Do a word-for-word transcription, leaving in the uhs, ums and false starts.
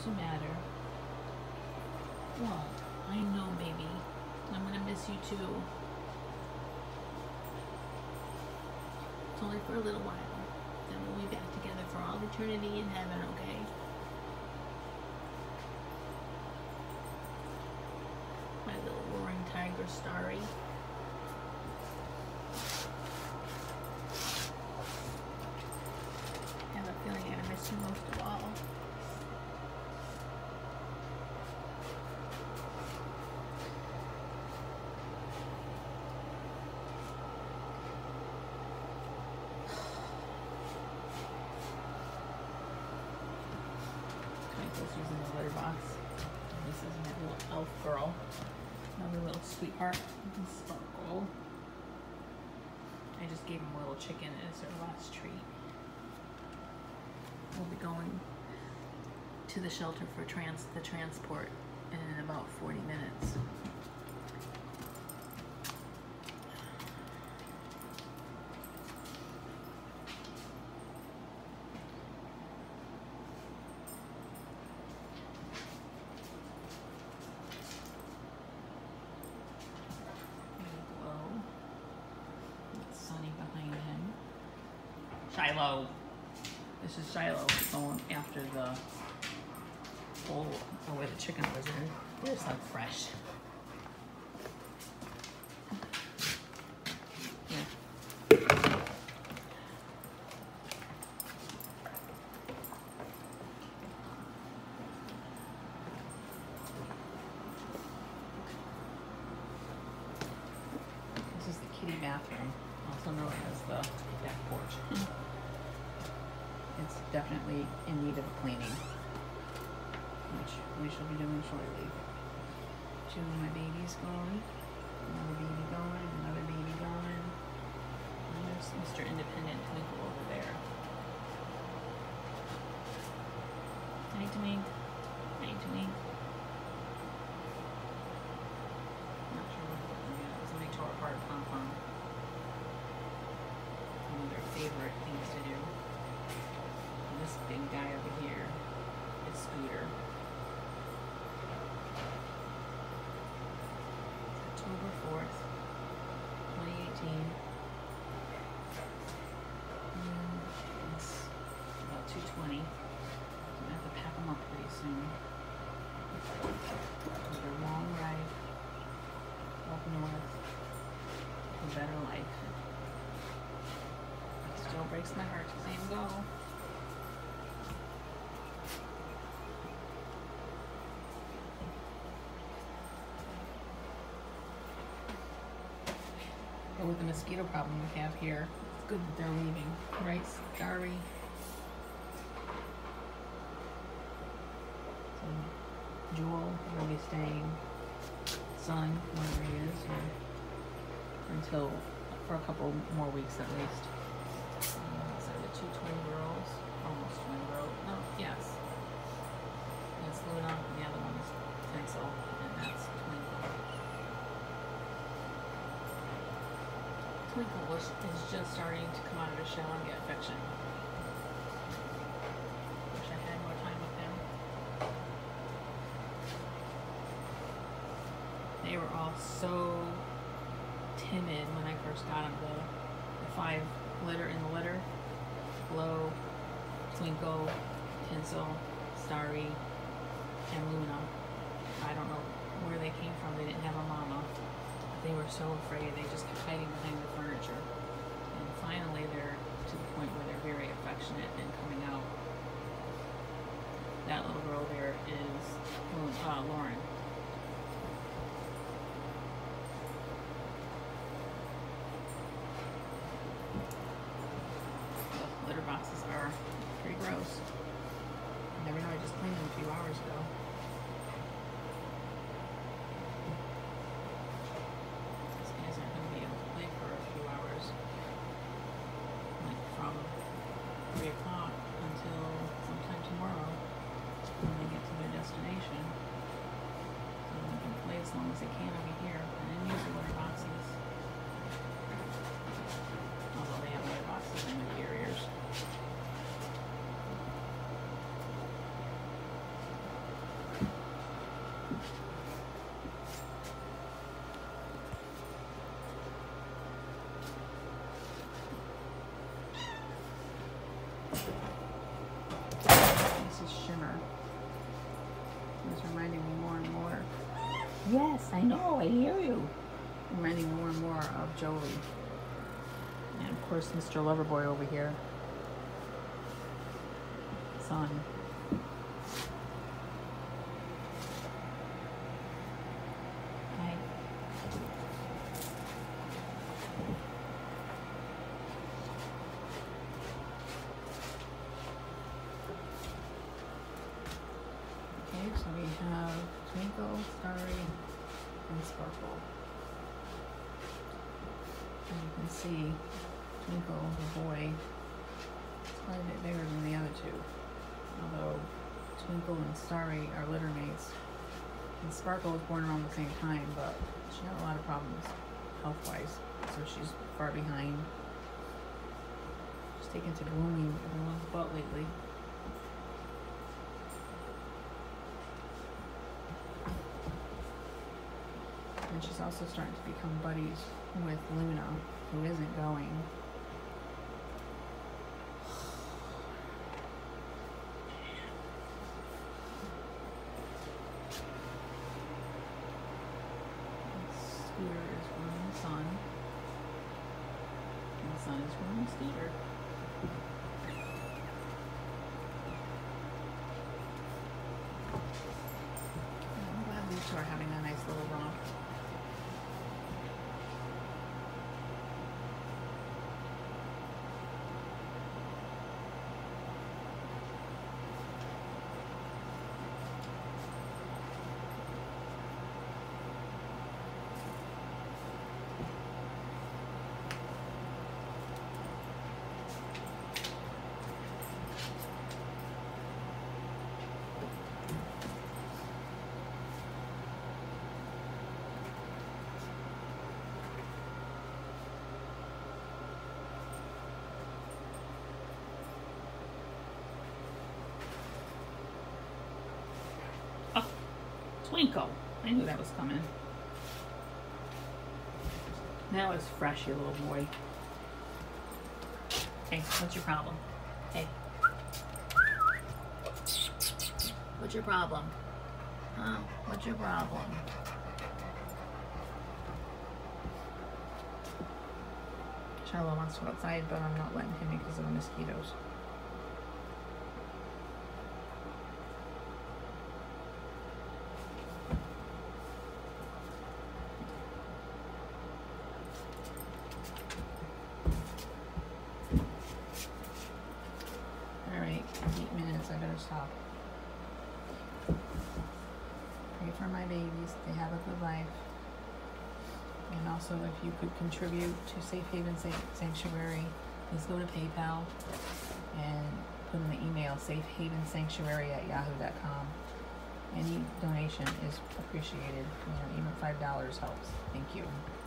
What's the matter? What? I know, baby. I'm gonna miss you too. It's only for a little while. Then we'll be back together for all eternity in heaven, okay? My little roaring tiger, Starry. I have a feeling I'm gonna miss you most of all. Using the litter box. This is my little elf girl. Another little sweetheart. Sparkle. I just gave him a little chicken as their last treat. We'll be going to the shelter for trans the transport in about forty minutes. Shiloh. This is Shiloh going after the bowl or where the chicken was in. They're so fresh. Yeah. This is the kitty bathroom, also known as the back porch. It's definitely in need of a cleaning, which we shall be doing shortly. Two of my babies gone, another baby gone, another baby gone, and there's Mister Independent Twinkle over there. Hi, Twink. Hi, Twink. Not sure what we're looking at. Somebody tore apart Pom Pom. One of their favorite things to do. This big guy over here is Scooter. It's October fourth, twenty eighteen. And it's about two twenty. I'm gonna have to pack them up pretty soon. It's a long ride up north for a better life. It still breaks my heart to see him go. But with the mosquito problem we have here, it's good that they're leaving, right, Starry? So Jewel will be staying, Son, wherever he is, or until for a couple more weeks at least. Um, so the two twin girls, almost twin girls. No, yes. That's Luna, and the other one is Tinsel, and that's Twinkle. Twinkle is, is just starting to come out of his shell and get affection. Wish I had more time with him. They were all so timid when I first got them. The, the five litter in the litter: Glow, Twinkle, Tinsel, Starry, and Luna. I don't know where they came from. They didn't have a mama. They were so afraid. They just kept hiding behind the furniture. And finally, they're to the point where they're very affectionate and coming out. That little girl there is uh, Lauren. The litter boxes are pretty gross. I never know. I just cleaned them a few hours ago. three o'clock until sometime tomorrow when they get to their destination. So they can play as long as they can over here and then use the litter boxes. Although they have litter boxes in their carriers. It's reminding me more and more. Yes, I know, I hear you. Reminding me more and more of Jolie. And of course, Mister Loverboy over here. Son. Hi. Okay, so we have Twinkle, Starry, and Sparkle. And you can see Twinkle, the boy, is quite a bit bigger than the other two. Although Twinkle and Starry are litter mates. And Sparkle was born around the same time, but she had a lot of problems health-wise, so she's far behind. She's taken to grooming everyone's butt lately. And she's also starting to become buddies with Luna, who isn't going. Scooter is grooming the sun. And the sun is grooming Scooter. I'm glad these two are having a nice little romp. Twinkle. I knew that was coming. Now it's fresh, you little boy. Hey, what's your problem? Hey. What's your problem? Huh? What's your problem? Charlotte wants to go outside, but I'm not letting him because of the mosquitoes. Eight minutes, I better stop. Pray for my babies, they have a good life. And also, if you could contribute to Safe Haven Sanctuary, please go to PayPal and put in the email safehavensanctuary at yahoo dot com. Any donation is appreciated. You know, even five dollars helps. Thank you.